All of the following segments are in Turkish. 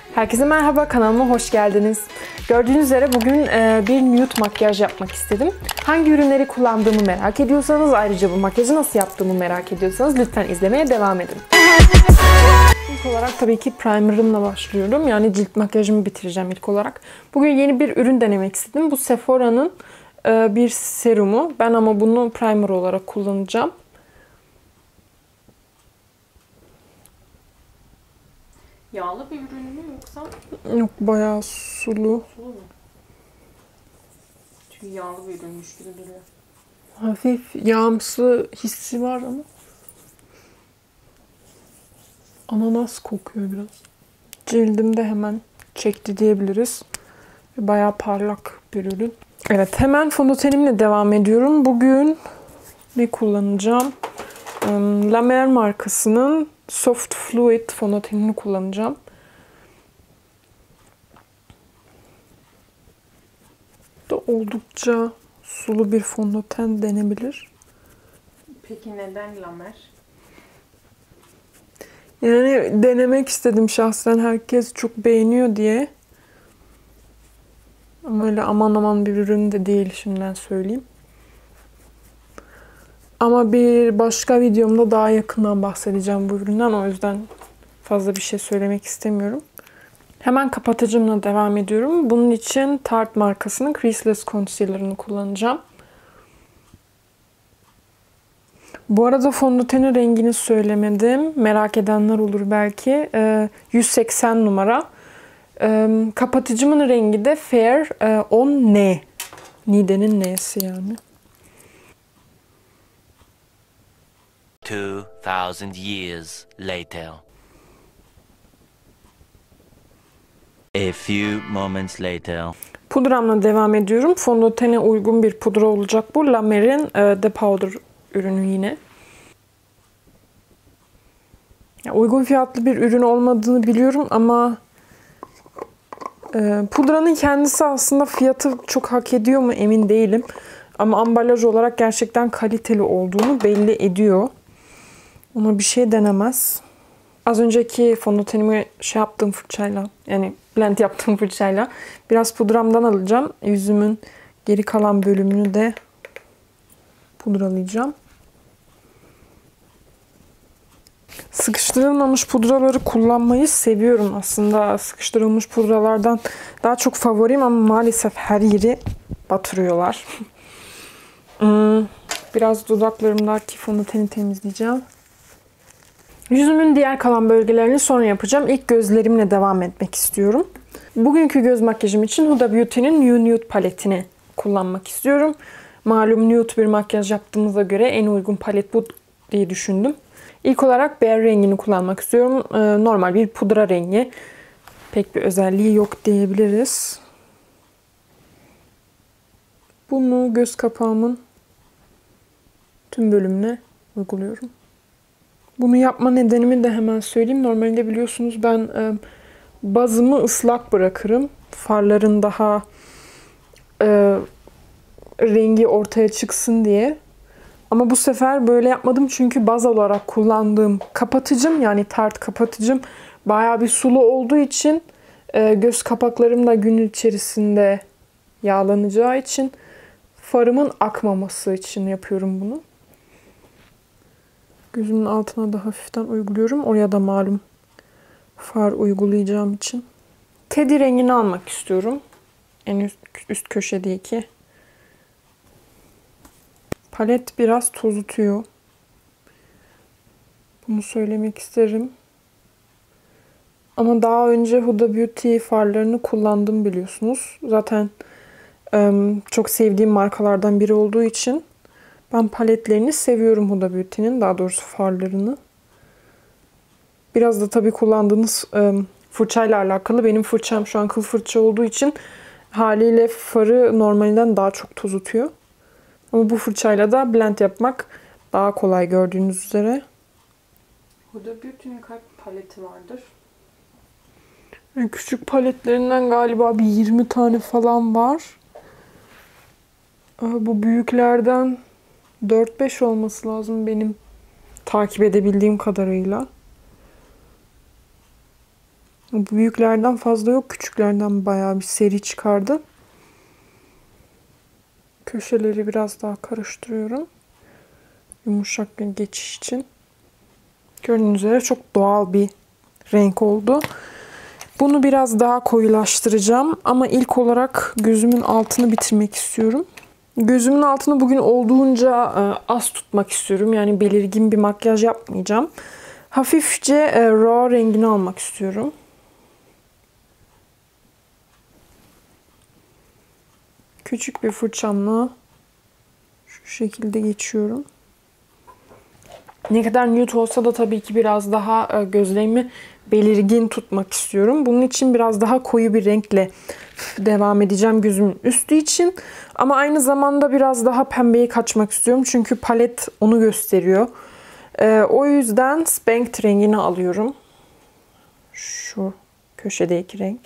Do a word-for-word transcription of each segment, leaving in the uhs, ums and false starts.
Herkese merhaba, kanalıma hoş geldiniz. Gördüğünüz üzere bugün e, bir nude makyaj yapmak istedim. Hangi ürünleri kullandığımı merak ediyorsanız, ayrıca bu makyajı nasıl yaptığımı merak ediyorsanız lütfen izlemeye devam edin. İlk olarak tabii ki primerımla başlıyorum. Yani cilt makyajımı bitireceğim ilk olarak. Bugün yeni bir ürün denemek istedim. Bu Sephora'nın e, bir serumu. Ben ama bunu primer olarak kullanacağım. Yağlı bir ürün mü yoksa? Yok, bayağı sulu. Sulu mu? Çünkü yağlı bir ürünmüş gibi duruyor. Hafif yağımsı hissi var ama. Ananas kokuyor biraz. Cildimde hemen çekti diyebiliriz. Bayağı parlak bir ürün. Evet, hemen fondötenimle devam ediyorum. Bugün ne kullanacağım? La Mer markasının Soft Fluid fondötenini kullanacağım. Da oldukça sulu bir fondöten denebilir. Peki neden La Mer? Yani denemek istedim şahsen, herkes çok beğeniyor diye. Ama öyle aman aman bir ürün de değil, şimdiden söyleyeyim. Ama bir başka videomda daha yakından bahsedeceğim bu üründen. O yüzden fazla bir şey söylemek istemiyorum. Hemen kapatıcımla devam ediyorum. Bunun için Tarte markasının Creaseless Concealer'ını kullanacağım. Bu arada fondötenin rengini söylemedim. Merak edenler olur belki. yüz seksen numara. Kapatıcımın rengi de Fair on N. Nide'nin N'si yani. two thousand years later. A few moments later. Pudramla devam ediyorum. Fondötene uygun bir pudra olacak bu. La Mer'in The Powder ürünü yine. Ya, uygun fiyatlı bir ürün olmadığını biliyorum ama e, pudranın kendisi aslında fiyatı çok hak ediyor mu emin değilim. Ama ambalaj olarak gerçekten kaliteli olduğunu belli ediyor. Ona bir şey denemez. Az önceki fondötenimi şey yaptığım fırçayla, yani blend yaptığım fırçayla biraz pudramdan alacağım. Yüzümün geri kalan bölümünü de pudralayacağım. Sıkıştırılmamış pudraları kullanmayı seviyorum aslında. Sıkıştırılmış pudralardan daha çok favorim ama maalesef her yeri batırıyorlar. Biraz dudaklarımdaki fondöteni temizleyeceğim. Yüzümün diğer kalan bölgelerini sonra yapacağım. İlk gözlerimle devam etmek istiyorum. Bugünkü göz makyajım için Huda Beauty'nin You Nude paletini kullanmak istiyorum. Malum nude bir makyaj yaptığımıza göre en uygun palet bu diye düşündüm. İlk olarak Bear rengini kullanmak istiyorum. Ee, normal bir pudra rengi. Pek bir özelliği yok diyebiliriz. Bunu göz kapağımın tüm bölümüne uyguluyorum. Bunu yapma nedenimi de hemen söyleyeyim. Normalde biliyorsunuz ben e, bazımı ıslak bırakırım. Farların daha e, rengi ortaya çıksın diye. Ama bu sefer böyle yapmadım çünkü baz olarak kullandığım kapatıcım, yani Tarte kapatıcım bayağı bir sulu olduğu için e, göz kapaklarım da gün içerisinde yağlanacağı için farımın akmaması için yapıyorum bunu. Gözümün altına da hafiften uyguluyorum. Oraya da malum far uygulayacağım için. Teddy rengini almak istiyorum. En üst, üst köşedeki. Palet biraz tozutuyor. Bunu söylemek isterim. Ama daha önce Huda Beauty farlarını kullandım biliyorsunuz. Zaten ım, çok sevdiğim markalardan biri olduğu için ben paletlerini seviyorum Huda Beauty'nin. Daha doğrusu farlarını. Biraz da tabii kullandığınız ım, fırçayla alakalı. Benim fırçam şu an kıl fırça olduğu için haliyle farı normalinden daha çok tozutuyor. Ama bu fırçayla da blend yapmak daha kolay gördüğünüz üzere. Huda Beauty'nin kaç paleti vardır? Yani küçük paletlerinden galiba bir yirmi tane falan var. Bu büyüklerden dört beş olması lazım benim takip edebildiğim kadarıyla. Bu büyüklerden fazla yok. Küçüklerden bayağı bir seri çıkardı. Köşeleri biraz daha karıştırıyorum. Yumuşak bir geçiş için. Gördüğünüz üzere çok doğal bir renk oldu. Bunu biraz daha koyulaştıracağım. Ama ilk olarak gözümün altını bitirmek istiyorum. Gözümün altını bugün olduğunca az tutmak istiyorum. Yani belirgin bir makyaj yapmayacağım. Hafifçe raw rengini almak istiyorum. Küçük bir fırçamla şu şekilde geçiyorum. Ne kadar nude olsa da tabii ki biraz daha gözlerimi belirgin tutmak istiyorum. Bunun için biraz daha koyu bir renkle devam edeceğim gözümün üstü için. Ama aynı zamanda biraz daha pembeye kaçmak istiyorum. Çünkü palet onu gösteriyor. Ee, o yüzden Spank rengini alıyorum. Şu köşedeki renk.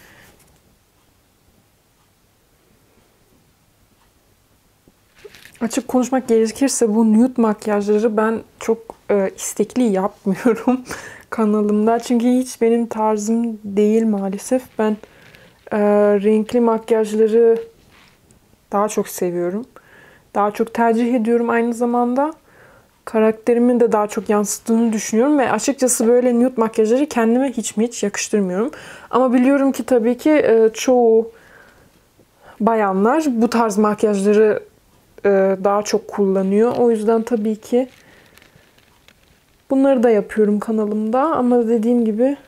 Açık konuşmak gerekirse bu nude makyajları ben çok e, istekli yapmıyorum kanalımda. Çünkü hiç benim tarzım değil maalesef. Ben e, renkli makyajları daha çok seviyorum. Daha çok tercih ediyorum aynı zamanda. Karakterimin de daha çok yansıttığını düşünüyorum ve açıkçası böyle nude makyajları kendime hiç mi hiç yakıştırmıyorum. Ama biliyorum ki tabii ki e, çoğu bayanlar bu tarz makyajları daha çok kullanıyor. O yüzden tabii ki bunları da yapıyorum kanalımda. Ama dediğim gibi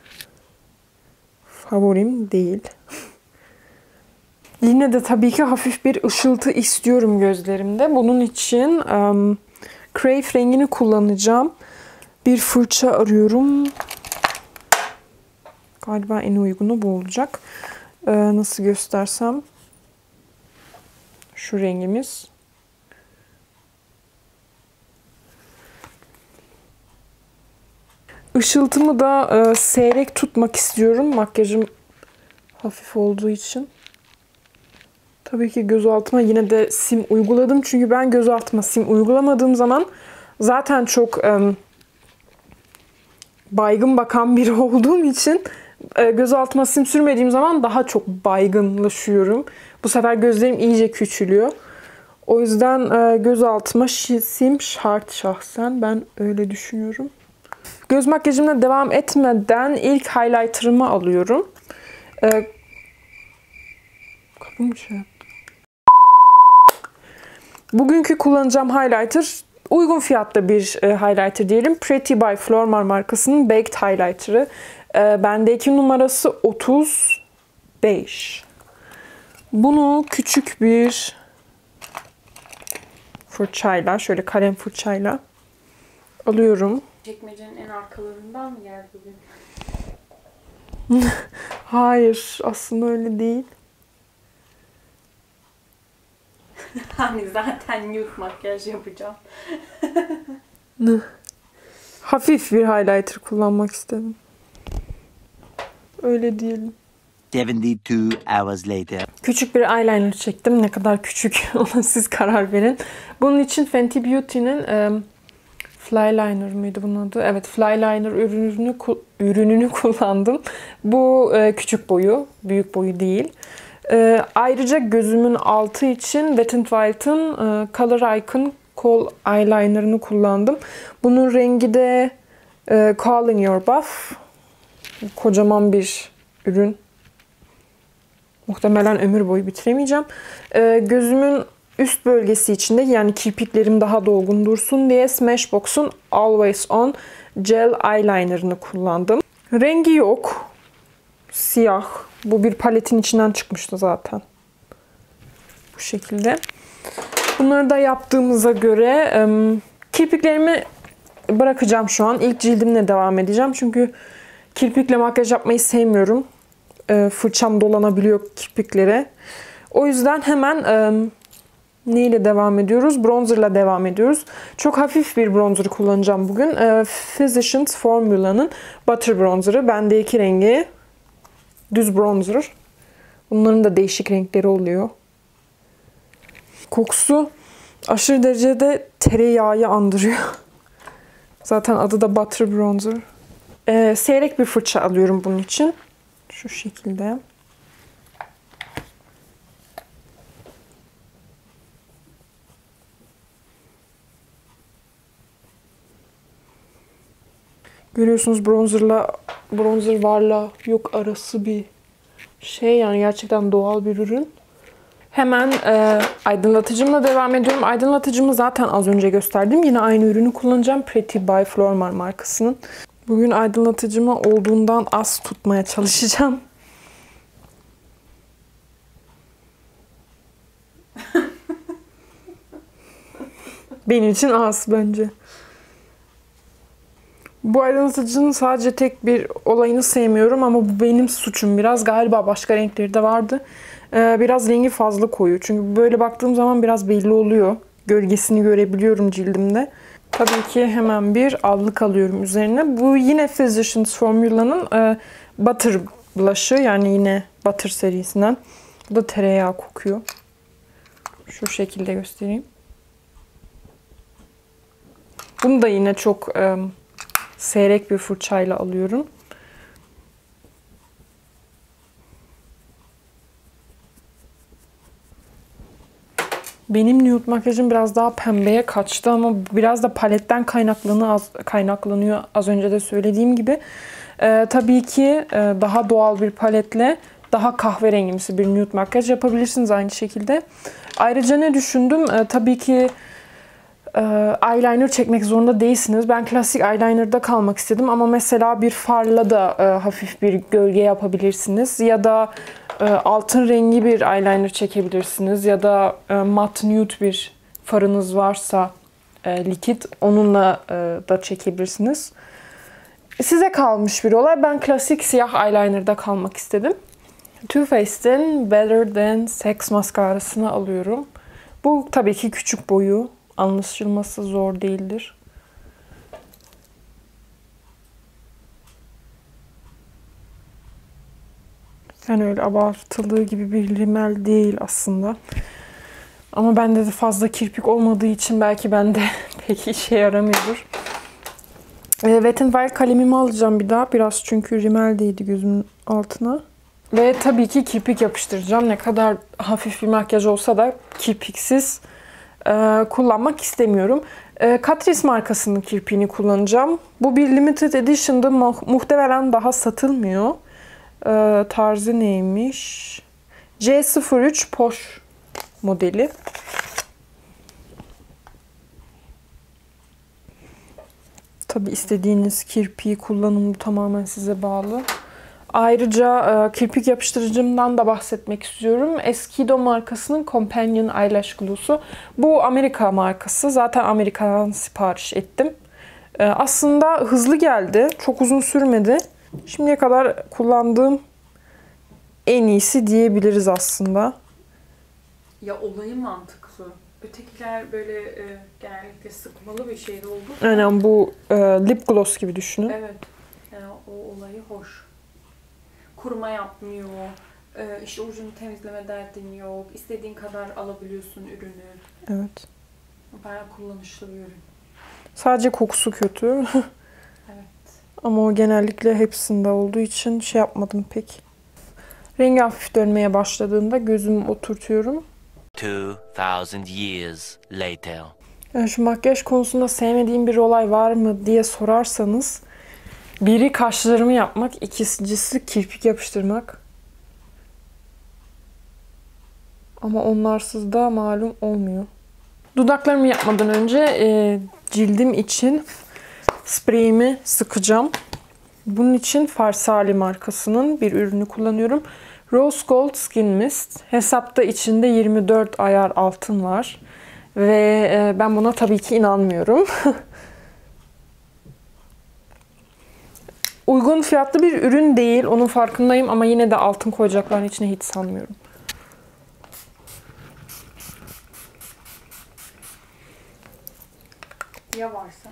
favorim değil. Yine de tabii ki hafif bir ışıltı istiyorum gözlerimde. Bunun için um, Crave rengini kullanacağım. Bir fırça arıyorum. Galiba en uygunu bu olacak. Ee, nasıl göstersem. Şu rengimiz. Işıltımı da e, seyrek tutmak istiyorum. Makyajım hafif olduğu için. Tabii ki göz altıma yine de sim uyguladım. Çünkü ben göz altıma sim uygulamadığım zaman zaten çok e, baygın bakan biri olduğum için e, göz altıma sim sürmediğim zaman daha çok baygınlaşıyorum. Bu sefer gözlerim iyice küçülüyor. O yüzden e, göz altıma sim şart şahsen. Ben öyle düşünüyorum. Göz makyajımla devam etmeden ilk highlighter'ımı alıyorum. Ee, kapı mı şey yaptı? Bugünkü kullanacağım highlighter uygun fiyatlı bir e, highlighter diyelim. Pretty by Flormar markasının Baked Highlighter'ı. E, bendeki numarası otuz beş. Bunu küçük bir fırçayla, şöyle kalem fırçayla alıyorum. Çekmecenin en arkalarından mı geldi bugün? Hayır, aslında öyle değil. Hani zaten nude makyaj yapacağım. Hafif bir highlighter kullanmak istedim. Öyle diyelim. seventy-two hours later. Küçük bir eyeliner çektim. Ne kadar küçük ona siz karar verin. Bunun için Fenty Beauty'nin um, Flyliner mıydı bunun adı? Evet, Flyliner ürününü ürününü kullandım. Bu e, küçük boyu, büyük boyu değil. E, ayrıca gözümün altı için Wet n Wild'ın e, Color Icon Kohl Eyeliner'ını kullandım. Bunun rengi de e, Calling Your Buff. Kocaman bir ürün. Muhtemelen ömür boyu bitiremeyeceğim. E, gözümün üst bölgesi içinde, yani kirpiklerim daha dolgun dursun diye Smashbox'un Always On Gel Eyeliner'ını kullandım. Rengi yok. Siyah. Bu bir paletin içinden çıkmıştı zaten. Bu şekilde. Bunları da yaptığımıza göre um, kirpiklerimi bırakacağım şu an. İlk cildimle devam edeceğim. Çünkü kirpikle makyaj yapmayı sevmiyorum. E, fırçam dolanabiliyor kirpiklere. O yüzden hemen um, neyle devam ediyoruz? Bronzer'la devam ediyoruz. Çok hafif bir bronzer kullanacağım bugün. E, Physicians Formula'nın Butter Bronzer'ı. Bendeki rengi düz bronzer. Bunların da değişik renkleri oluyor. Kokusu aşırı derecede tereyağı andırıyor. Zaten adı da Butter Bronzer. E, seyrek bir fırça alıyorum bunun için. Şu şekilde. Görüyorsunuz bronzerla bronzer varla yok arası bir şey, yani gerçekten doğal bir ürün. Hemen e, aydınlatıcımla devam ediyorum. Aydınlatıcımı zaten az önce gösterdim. Yine aynı ürünü kullanacağım. Pretty by Flormar markasının. Bugün aydınlatıcımı olduğundan az tutmaya çalışacağım. Benim için az bence. Bu aydınlatıcının sadece tek bir olayını sevmiyorum ama bu benim suçum biraz. Galiba başka renkleri de vardı. Ee, biraz rengi fazla koyu. Çünkü böyle baktığım zaman biraz belli oluyor. Gölgesini görebiliyorum cildimde. Tabii ki hemen bir allık alıyorum üzerine. Bu yine Physicians Formula'nın e, Butter Blush'ı. Yani yine Butter serisinden. Bu da tereyağı kokuyor. Şu şekilde göstereyim. Bunu da yine çok e, seyrek bir fırçayla alıyorum. Benim nude makyajım biraz daha pembeye kaçtı ama biraz da paletten kaynaklanıyor az, kaynaklanıyor az önce de söylediğim gibi. Ee, tabii ki e, daha doğal bir paletle daha kahverengimsi bir nude makyaj yapabilirsiniz aynı şekilde. Ayrıca ne düşündüm? Ee, tabii ki e, eyeliner çekmek zorunda değilsiniz. Ben klasik eyeliner'da kalmak istedim ama mesela bir farla da e, hafif bir gölge yapabilirsiniz. Ya da e, altın rengi bir eyeliner çekebilirsiniz. Ya da e, mat nude bir farınız varsa e, likit, onunla e, da çekebilirsiniz. Size kalmış bir olay. Ben klasik siyah eyeliner'da kalmak istedim. Too Faced'in Better Than Sex maskarasını alıyorum. Bu tabii ki küçük boyu. Anlaşılması zor değildir. Yani öyle abartıldığı gibi bir rimel değil aslında. Ama bende de fazla kirpik olmadığı için belki bende pek işe yaramıyordur. E, Wet n Wild kalemimi alacağım bir daha. Biraz çünkü rimel değdi gözümün altına. Ve tabii ki kirpik yapıştıracağım. Ne kadar hafif bir makyaj olsa da kirpiksiz e, kullanmak istemiyorum. E, Catrice markasının kirpiğini kullanacağım. Bu bir limited edition'da mu- muhtemelen daha satılmıyor. E, tarzı neymiş? C sıfır üç Posh modeli. Tabii istediğiniz kirpiği kullanımı tamamen size bağlı. Ayrıca e, kirpik yapıştırıcımdan da bahsetmek istiyorum. Eskido markasının Companion Eyelash Glue'su. Bu Amerika markası. Zaten Amerika'dan sipariş ettim. E, aslında hızlı geldi. Çok uzun sürmedi. Şimdiye kadar kullandığım en iyisi diyebiliriz aslında. Ya olayı mantıklı. Ötekiler böyle e, genellikle sıkmalı bir şeyde oldu. Aynen bu e, lip gloss gibi düşünün. Evet. Yani o olayı hoş. Kuruma yapmıyor. E, işte ucunu temizleme derdin yok. İstediğin kadar alabiliyorsun ürünü. Evet. Bayağı kullanışlı bir ürün. Sadece kokusu kötü. Evet. Ama o genellikle hepsinde olduğu için şey yapmadım pek. Rengi hafif dönmeye başladığında gözümü oturtuyorum. Two thousand years later. Yani şu makyaj konusunda sevmediğim bir olay var mı diye sorarsanız, biri kaşlarımı yapmak, ikincisi kirpik yapıştırmak. Ama onlarsız da malum olmuyor. Dudaklarımı yapmadan önce e, cildim için spreyimi sıkacağım. Bunun için Farsali markasının bir ürünü kullanıyorum. Rose Gold Skin Mist. Hesapta içinde yirmi dört ayar altın var. Ve e, ben buna tabii ki inanmıyorum. Uygun fiyatlı bir ürün değil. Onun farkındayım ama yine de altın koyacaklarını içine hiç sanmıyorum. Ya varsa?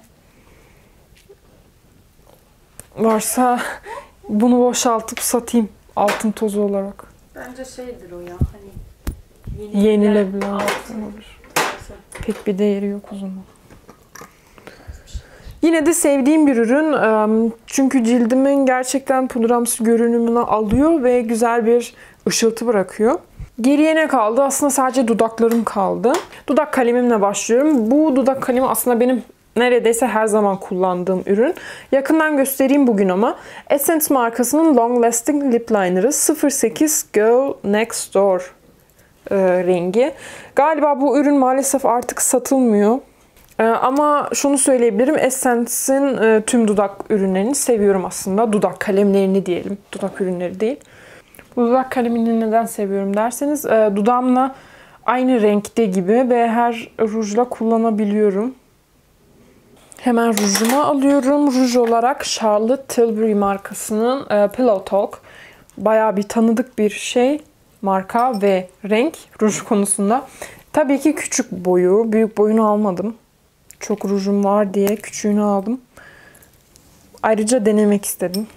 Varsa bunu boşaltıp satayım altın tozu olarak. Bence şeydir o ya. Hani yeni Yenilebilen altın altın olur. Pek bir değeri yok o zaman. Yine de sevdiğim bir ürün. Çünkü cildimin gerçekten pudramsı görünümünü alıyor ve güzel bir ışıltı bırakıyor. Geriye ne kaldı? Aslında sadece dudaklarım kaldı. Dudak kalemimle başlıyorum. Bu dudak kalemi aslında benim neredeyse her zaman kullandığım ürün. Yakından göstereyim bugün ama. Essence markasının Long Lasting Lip Liner'ı sıfır sekiz Girl Next Door e, rengi. Galiba bu ürün maalesef artık satılmıyor. E, ama şunu söyleyebilirim. Essence'in e, tüm dudak ürünlerini seviyorum aslında. Dudak kalemlerini diyelim. Dudak ürünleri değil. Bu dudak kalemini neden seviyorum derseniz e, dudağımla aynı renkte gibi ve her rujla kullanabiliyorum. Hemen rujuma alıyorum. Ruj olarak Charlotte Tilbury markasının e, Pillow Talk. Bayağı bir tanıdık bir şey. Marka ve renk ruj konusunda. Tabii ki küçük boyu. Büyük boyunu almadım. Çok rujum var diye küçüğünü aldım. Ayrıca denemek istedim.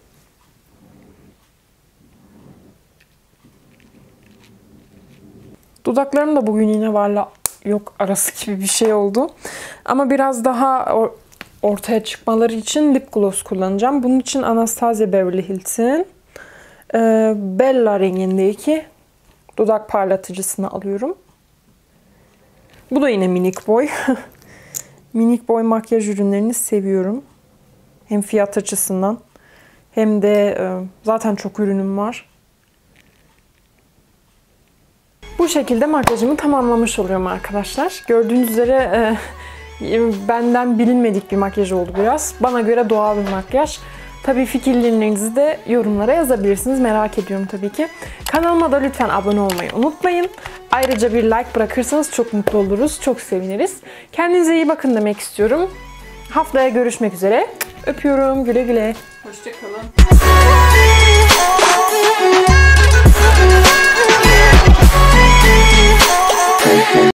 Dudaklarım da bugün yine varla yok arası gibi bir şey oldu. Ama biraz daha ortaya çıkmaları için lip gloss kullanacağım. Bunun için Anastasia Beverly Hills'in e, Bella rengindeki dudak parlatıcısını alıyorum. Bu da yine minik boy. Minik boy makyaj ürünlerini seviyorum. Hem fiyat açısından hem de e, zaten çok ürünüm var. Bu şekilde makyajımı tamamlamış oluyorum arkadaşlar. Gördüğünüz üzere e, benden bilinmedik bir makyaj oldu biraz. Bana göre doğal bir makyaj. Tabii fikirlerinizi de yorumlara yazabilirsiniz. Merak ediyorum tabii ki. Kanalıma da lütfen abone olmayı unutmayın. Ayrıca bir like bırakırsanız çok mutlu oluruz. Çok seviniriz. Kendinize iyi bakın demek istiyorum. Haftaya görüşmek üzere. Öpüyorum. Güle güle. Hoşça kalın.